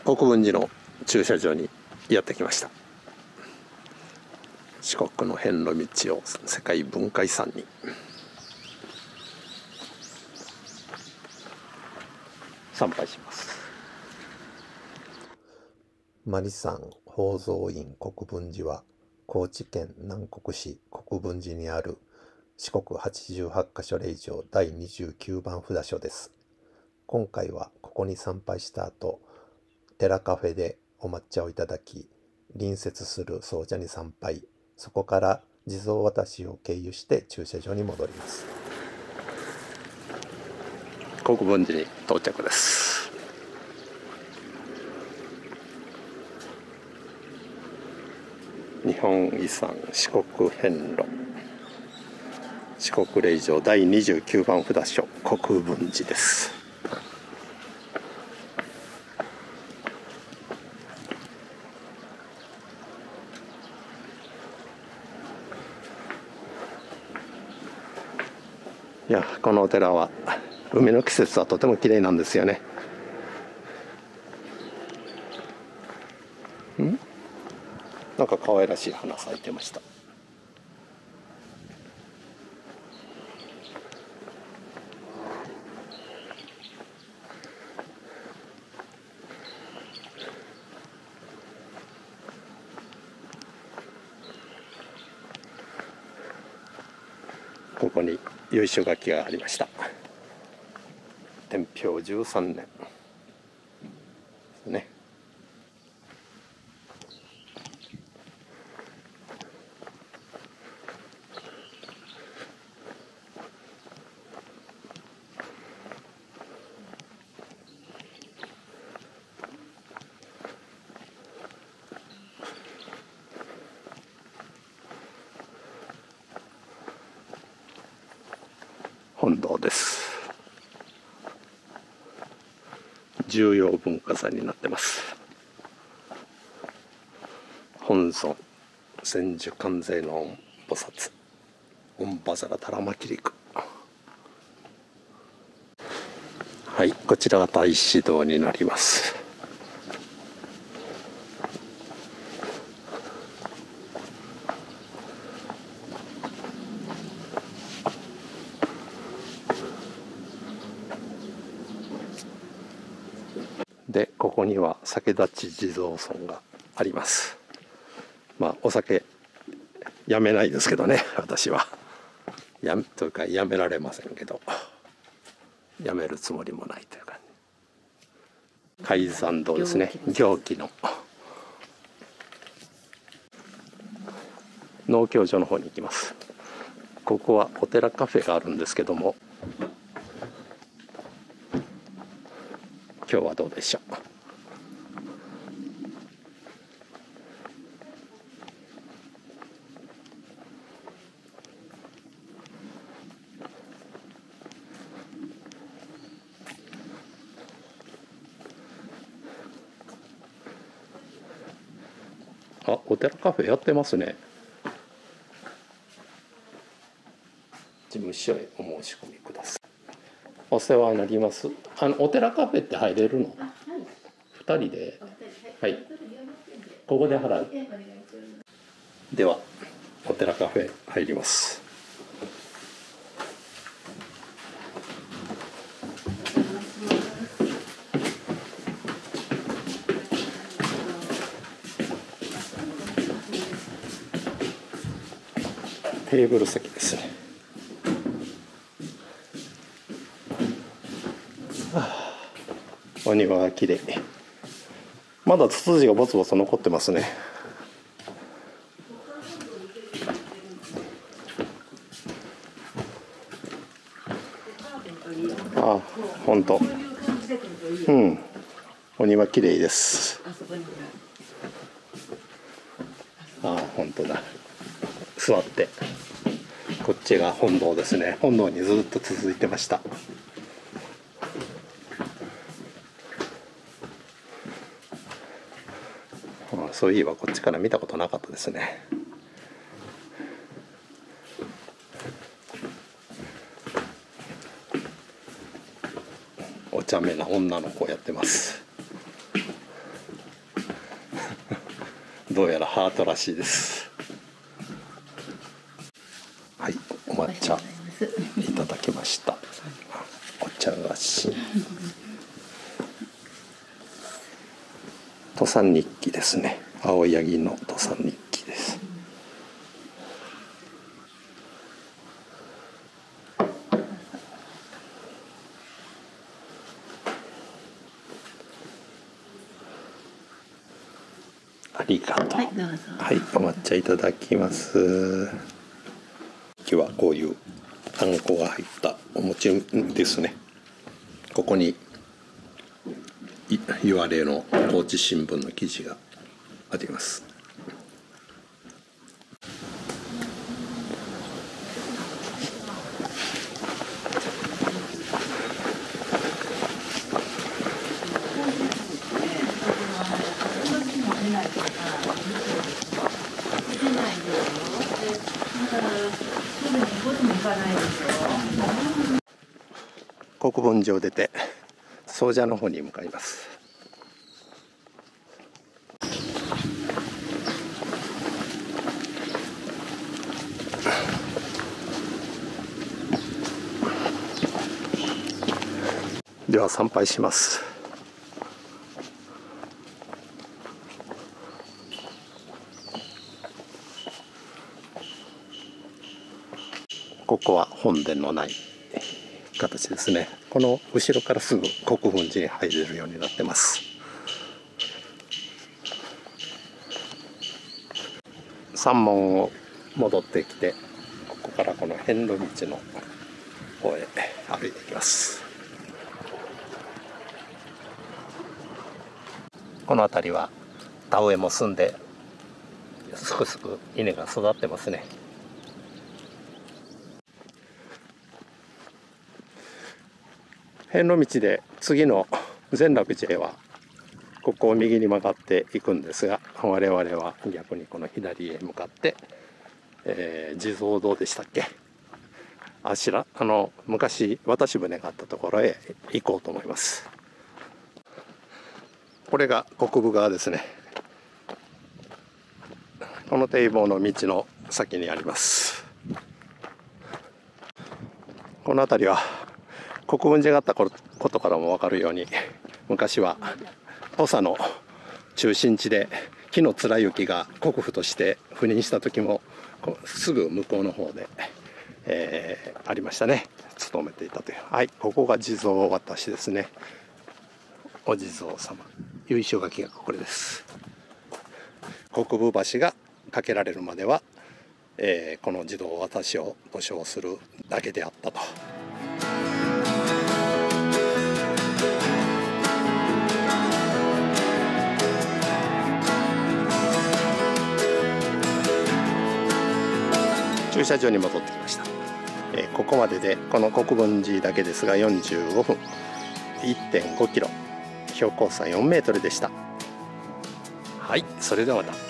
国分寺の駐車場にやってきました。四国の遍路道を世界文化遺産に参拝します。 マリ山宝蔵院国分寺は高知県南国市国分寺にある四国88カ所霊場第29番札所です。今回はここに参拝した後、寺カフェでお抹茶をいただき、隣接する総社に参拝、そこから地蔵渡しを経由して駐車場に戻ります。 国分寺に到着です。日本遺産四国遍路四国霊場第29番札所国分寺です。いや、このお寺は海の季節はとても綺麗なんですよね。なんか可愛らしい花咲いてました。ここに由緒書きがありました。天平13年ですね。本堂です。重要文化財になってます。本尊千手観世音菩薩オンバザラタラマキリク。はい、こちらが大師堂になります。で、ここには酒立地蔵尊があります。まあお酒やめないですけどね、私はというかやめられませんけど、やめるつもりもないというか、開山堂ですね。行基の農協所の方に行きます。ここはお寺カフェがあるんですけども、今日はどうでしょう。あ、お寺カフェやってますね。事務所へお申し込みください。お世話になります。お寺カフェって入れるの？2人で。はい。ここで払う。ではお寺カフェ入ります。テーブル席ですね。お庭がきれい。まだツツジがボツボツ残ってますね。あ、本当。うん。お庭きれいです。あ、本当だ。座って。こっちが本堂ですね。本堂にずっと続いてました。そういえばこっちから見たことなかったですね。お茶目な女の子をやってます。 どうやらハートらしいです。はい、お抹茶いただきました。お茶菓子。登山日記ですね。青柳の登山日記です。ありがとう。はい、どうぞ。はい、お抹茶いただきます。今日はこういうあんこが入ったお餅ですね。ここに言われの高知新聞の記事があります。国分寺を出て総社の方に向かいます。では参拝します。ここは本殿のない形ですね。この後ろからすぐ国分寺に入れるようになってます。山門を戻ってきて、ここからこの遍路道の方へ歩いていきます。この辺りは田植えも済んですくすく稲が育ってますね。遍路道で次の善楽寺へはここを右に曲がっていくんですが、我々は逆にこの左へ向かって、地蔵堂でしたっけ、昔渡し船があったところへ行こうと思います。これが国分側ですね。この堤防の道の先にあります。この辺りは国分寺があったことからも分かるように、昔は土佐の中心地で紀貫之が国府として赴任した時もすぐ向こうの方で、ありましたね。勤めていたという。はい、ここが地蔵渡しですね。お地蔵様、由緒書きがこれです。国分橋が架けられるまでは、この地蔵渡しを保証するだけであったと。駐車場に戻ってきました。ここまででこの国分寺だけですが45分 1.5 キロ標高差4メートルでした。はい、それではまた。